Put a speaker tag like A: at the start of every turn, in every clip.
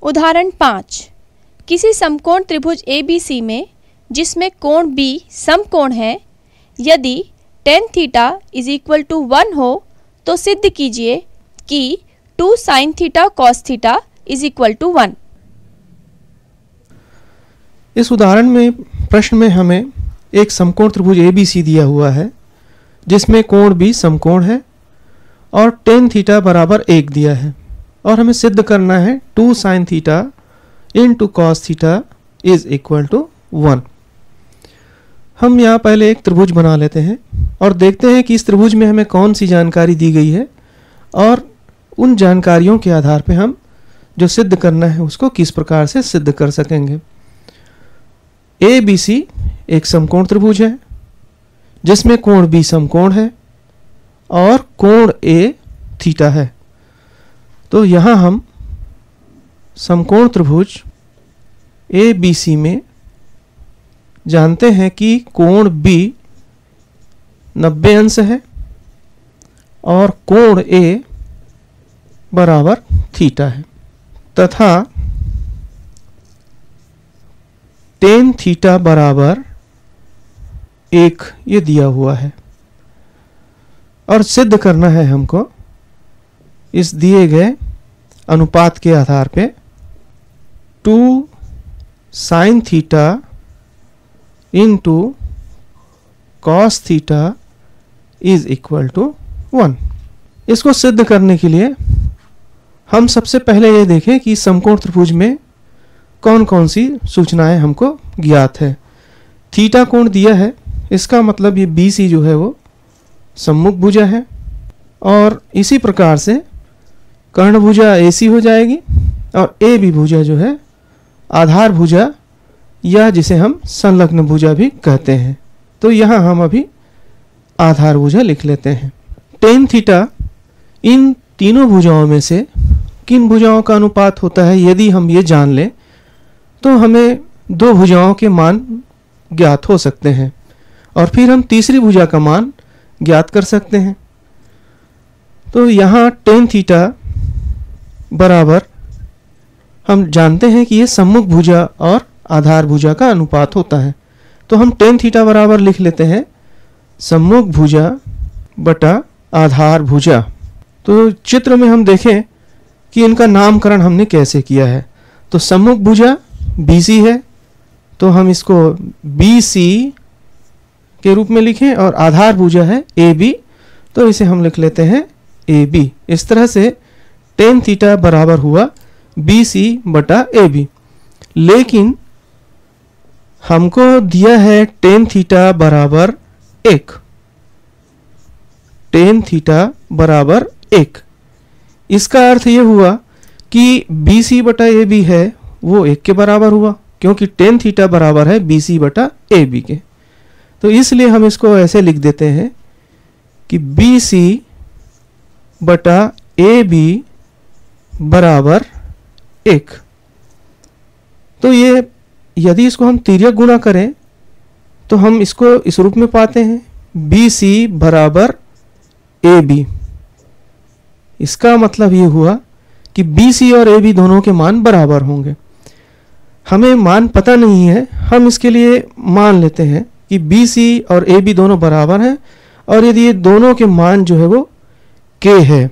A: उदाहरण 5। किसी समकोण त्रिभुज ABC में जिसमें कोण B समकोण है, यदि tan theta is equal to 1 हो तो सिद्ध कीजिए कि 2 sin theta cos theta is equal to 1।
B: इस उदाहरण में प्रश्न में हमें एक समकोण त्रिभुज ABC दिया हुआ है जिसमें कोण B समकोण है और tan थीटा बराबर 1 दिया है और हमें सिद्ध करना है 2 sin theta into cos theta is equal to 1। हम यहाँ पहले एक त्रिभुज बना लेते हैं और देखते हैं कि इस त्रिभुज में हमें कौन सी जानकारी दी गई है और उन जानकारियों के आधार पर हम जो सिद्ध करना है उसको किस प्रकार से सिद्ध कर सकेंगे। ABC एक समकोण त्रिभुज है जिसमें कोण B समकोण है और कोण A थीटा है। तो यहाँ हम समकोण त्रिभुज ABC में जानते हैं कि कोण B 90 अंश है और कोण A बराबर थीटा है तथा tan थीटा बराबर 1 ये दिया हुआ है और सिद्ध करना है हमको इस दिए गए अनुपात के आधार पे 2 sin theta into cos theta is equal to 1। इसको सिद्ध करने के लिए हम सबसे पहले ये देखें कि समकोण त्रिभुज में कौन कौन सी सूचनाएं हमको ज्ञात है। थीटा कोण दिया है, इसका मतलब ये BC जो है वो सम्मुख भुजा है और इसी प्रकार से कर्ण भुजा AC हो जाएगी और AB भुजा जो है आधार भुजा या जिसे हम संलग्न भुजा भी कहते हैं। तो यहाँ हम अभी आधार भुजा लिख लेते हैं। tan थीटा इन तीनों भुजाओं में से किन भुजाओं का अनुपात होता है यदि हम ये जान लें तो हमें दो भुजाओं के मान ज्ञात हो सकते हैं और फिर हम तीसरी भुजा का मान ज्ञात कर सकते हैं। तो यहाँ tan थीटा बराबर हम जानते हैं कि ये सम्मुख भुजा और आधार भुजा का अनुपात होता है। तो हम tan थीटा बराबर लिख लेते हैं सम्मुख भुजा बटा आधार भुजा। तो चित्र में हम देखें कि इनका नामकरण हमने कैसे किया है। तो सम्मुख भुजा BC है तो हम इसको BC के रूप में लिखें और आधार भुजा है AB तो इसे हम लिख लेते हैं AB। इस तरह से tan थीटा बराबर हुआ BC बटा AB। लेकिन हमको दिया है tan थीटा बराबर 1। tan थीटा बराबर 1 इसका अर्थ ये हुआ कि BC बटा AB है वो 1 के बराबर हुआ क्योंकि tan थीटा बराबर है BC बटा AB के। तो इसलिए हम इसको ऐसे लिख देते हैं कि BC बटा AB बराबर 1। तो ये यदि इसको हम तिर्यक गुणा करें तो हम इसको इस रूप में पाते हैं BC बराबर AB। इसका मतलब ये हुआ कि BC और AB दोनों के मान बराबर होंगे। हमें मान पता नहीं है, हम इसके लिए मान लेते हैं कि BC और AB दोनों बराबर हैं और यदि ये दोनों के मान जो है वो K है,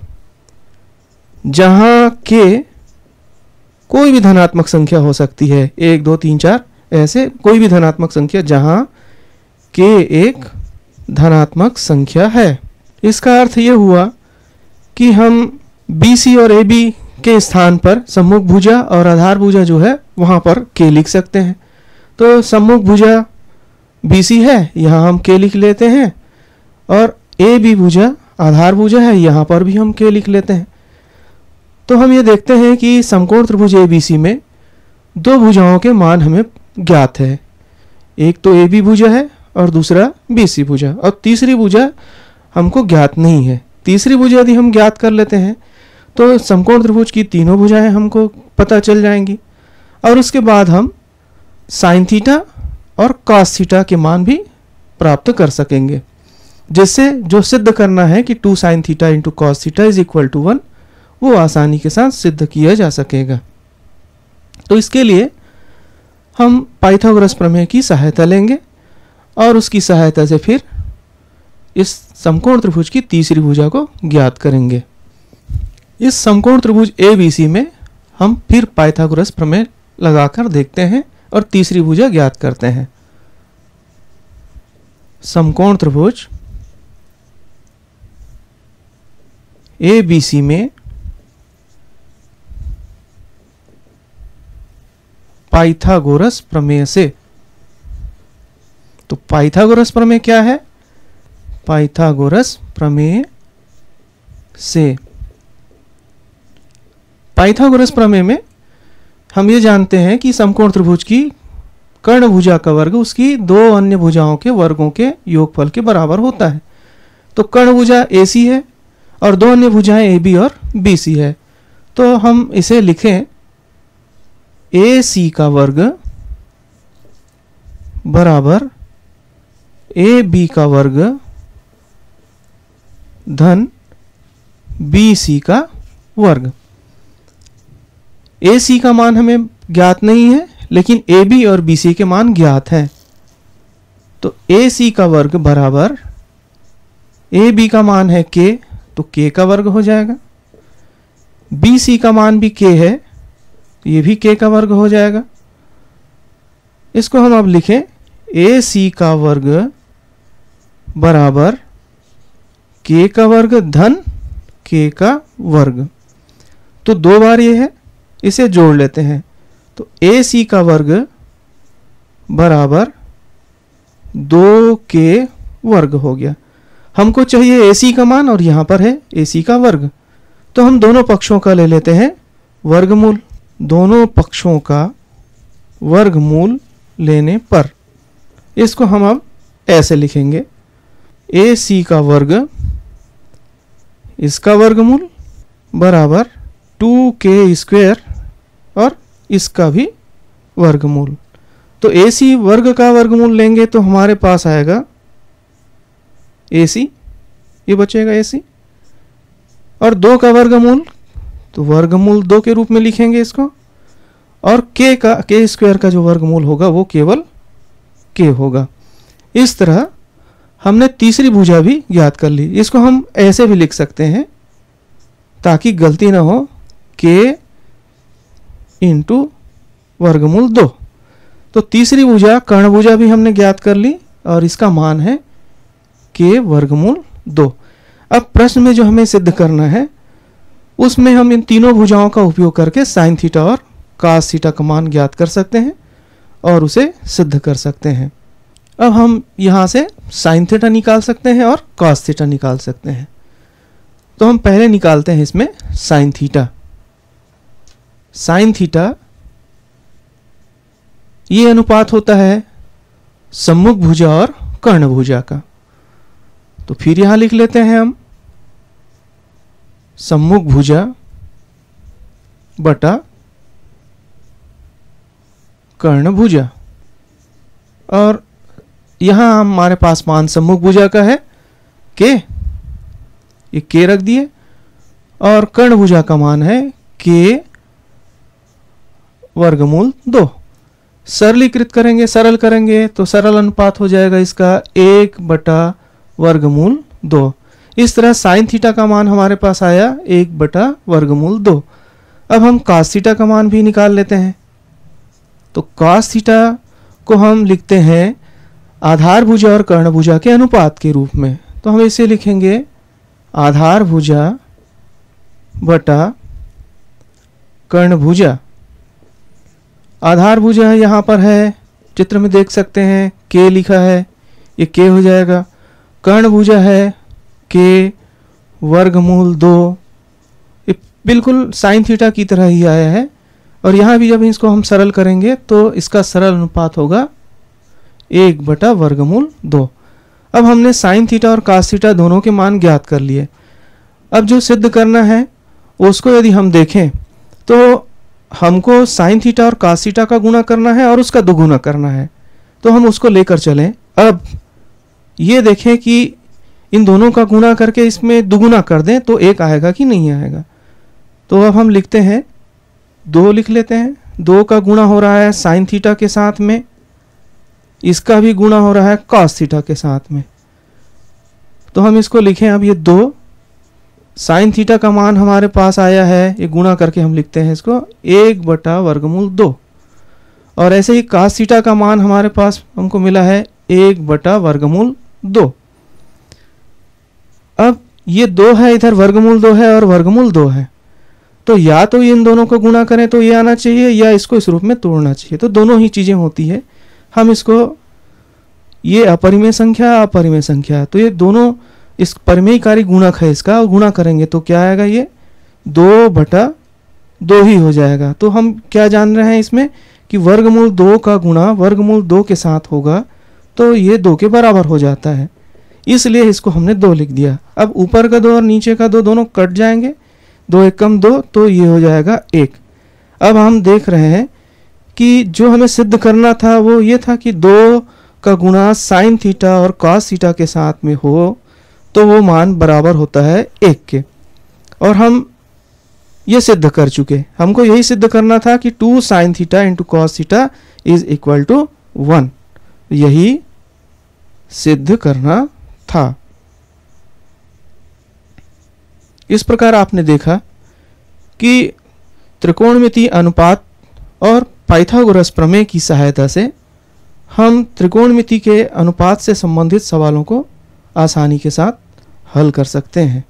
B: जहां K कोई भी धनात्मक संख्या हो सकती है, 1 2 3 4 ऐसे कोई भी धनात्मक संख्या जहां K एक धनात्मक संख्या है। इसका अर्थ ये हुआ कि हम BC और AB के स्थान पर सम्मुख भुजा और आधार भुजा जो है वहां पर K लिख सकते हैं। तो सम्मुख भुजा BC है, यहाँ हम K लिख लेते हैं और AB भुजा आधार भुजा है, यहाँ पर भी हम K लिख लेते हैं। तो हम ये देखते हैं कि समकोण त्रिभुज ABC में दो भुजाओं के मान हमें ज्ञात है। एक तो AB भुजा है और दूसरा BC भुजा और तीसरी भुजा हमको ज्ञात नहीं है। तीसरी भुजा यदि हम ज्ञात कर लेते हैं तो समकोण त्रिभुज की तीनों भुजाएं हमको पता चल जाएंगी और उसके बाद हम साइन थीटा और कॉस थीटा के मान भी प्राप्त कर सकेंगे, जिससे जो सिद्ध करना है कि 2 sin theta into cos theta is equal to 1 वो आसानी के साथ सिद्ध किया जा सकेगा। तो इसके लिए हम पाइथागोरस प्रमेय की सहायता लेंगे और उसकी सहायता से फिर इस समकोण त्रिभुज की तीसरी भुजा को ज्ञात करेंगे। इस समकोण त्रिभुज ABC में हम फिर पाइथागोरस प्रमेय लगाकर देखते हैं और तीसरी भुजा ज्ञात करते हैं। समकोण त्रिभुज ABC में पाइथागोरस प्रमेय से, तो पाइथागोरस प्रमेय क्या है? पाइथागोरस प्रमेय से, पाइथागोरस प्रमेय में हम ये जानते हैं कि समकोण त्रिभुज की कर्ण भुजा का वर्ग उसकी दो अन्य भुजाओं के वर्गों के योगफल के बराबर होता है। तो कर्ण भुजा AC है और दो अन्य भुजाएं AB और BC है। तो हम इसे लिखें AC का वर्ग बराबर AB का वर्ग धन BC का वर्ग। AC का मान हमें ज्ञात नहीं है, लेकिन AB और BC के मान ज्ञात हैं। तो AC का वर्ग बराबर AB का मान है K, तो K का वर्ग हो जाएगा। BC का मान भी K है, ये भी K का वर्ग हो जाएगा। इसको हम अब लिखें AC का वर्ग बराबर K का वर्ग धन K का वर्ग। तो दो बार ये है, इसे जोड़ लेते हैं। तो AC का वर्ग बराबर 2K वर्ग हो गया। हमको चाहिए AC का मान और यहां पर है AC का वर्ग। तो हम दोनों पक्षों का ले लेते हैं वर्गमूल। दोनों पक्षों का वर्गमूल लेने पर इसको हम अब ऐसे लिखेंगे AC का वर्ग इसका वर्गमूल बराबर 2K स्क्वायर और इसका भी वर्गमूल। तो AC वर्ग का वर्गमूल लेंगे तो हमारे पास आएगा AC, ये बचेगा AC, और 2 का वर्गमूल तो वर्गमूल 2 के रूप में लिखेंगे इसको, और K स्क्वायर का जो वर्गमूल होगा वो केवल K होगा। इस तरह हमने तीसरी भुजा भी ज्ञात कर ली। इसको हम ऐसे भी लिख सकते हैं ताकि गलती ना हो, K इंटू वर्गमूल 2। तो तीसरी भुजा कर्ण भुजा भी हमने ज्ञात कर ली और इसका मान है K वर्गमूल 2। अब प्रश्न में जो हमें सिद्ध करना है उसमें हम इन तीनों भुजाओं का उपयोग करके साइन थीटा और कास थीटा का मान ज्ञात कर सकते हैं और उसे सिद्ध कर सकते हैं। अब हम यहाँ से साइन थीटा निकाल सकते हैं और कास थीटा निकाल सकते हैं। तो हम पहले निकालते हैं इसमें साइन थीटा। साइन थीटा ये अनुपात होता है सम्मुख भुजा और कर्ण भुजा का। तो फिर यहां लिख लेते हैं हम सम्मुख भुजा बटा कर्ण भुजा, और यहां हमारे पास मान सम्मुख भुजा का है K, ये K रख दिए, और कर्ण भुजा का मान है K वर्गमूल 2। सरलीकृत करेंगे, सरल करेंगे तो सरल अनुपात हो जाएगा इसका 1 बटा वर्गमूल 2। इस तरह साइन थीटा का मान हमारे पास आया 1 बटा वर्गमूल 2। अब हम कास थीटा का मान भी निकाल लेते हैं। तो कास थीटा को हम लिखते हैं आधार भुजा और कर्ण भुजा के अनुपात के रूप में। तो हम इसे लिखेंगे आधार भुजा बटा कर्ण भुजा। आधार भुजा यहाँ पर है, चित्र में देख सकते हैं K लिखा है, ये K हो जाएगा। कर्ण भुजा है K वर्गमूल 2, ये बिल्कुल साइन थीटा की तरह ही आया है। और यहाँ भी जब इसको हम सरल करेंगे तो इसका सरल अनुपात होगा 1 बटा वर्गमूल 2। अब हमने साइन थीटा और कास थीटा दोनों के मान ज्ञात कर लिए। अब जो सिद्ध करना है उसको यदि हम देखें तो हमको साइन थीटा और कास थीटा का गुणा करना है और उसका दोगुना करना है। तो हम उसको लेकर चलें। अब ये देखें कि इन दोनों का गुणा करके इसमें दुगुना कर दें तो 1 आएगा कि नहीं आएगा। तो अब हम लिखते हैं 2 लिख लेते हैं 2 का गुणा हो रहा है साइन थीटा के साथ में, इसका भी गुणा हो रहा है कॉस थीटा के साथ में। तो हम इसको लिखें अब ये 2 साइन थीटा का मान हमारे पास आया है, ये गुणा करके हम लिखते हैं इसको 1/वर्गमूल 2, और ऐसे ही cos थीटा का मान हमारे पास हमको मिला है 1/वर्गमूल 2। अब ये 2 है, इधर वर्गमूल 2 है और वर्गमूल 2 है, तो या तो इन दोनों को गुणा करें तो ये आना चाहिए, या इसको इस रूप में तोड़ना चाहिए। तो दोनों ही चीज़ें होती है। हम इसको, ये अपरिमेय संख्या अपरिमेय संख्या, तो ये दोनों इस परिमेयकारी गुणक है इसका, और गुणा करेंगे तो क्या आएगा, ये 2/2 ही हो जाएगा। तो हम क्या जान रहे हैं इसमें कि वर्गमूल 2 का गुणा वर्गमूल 2 के साथ होगा तो ये 2 के बराबर हो जाता है, इसलिए इसको हमने 2 लिख दिया। अब ऊपर का 2 और नीचे का 2 दोनों कट जाएंगे, 2 एकम 2, तो ये हो जाएगा 1। अब हम देख रहे हैं कि जो हमें सिद्ध करना था वो ये था कि 2 का गुणा साइन थीटा और कॉस थीटा के साथ में हो तो वो मान बराबर होता है 1 के, और हम ये सिद्ध कर चुके। हमको यही सिद्ध करना था कि 2 sine theta into cos theta is equal to 1, यही सिद्ध करना था। इस प्रकार आपने देखा कि त्रिकोणमितीय अनुपात और पाइथागोरस प्रमेय की सहायता से हम त्रिकोणमिति के अनुपात से संबंधित सवालों को आसानी के साथ हल कर सकते हैं।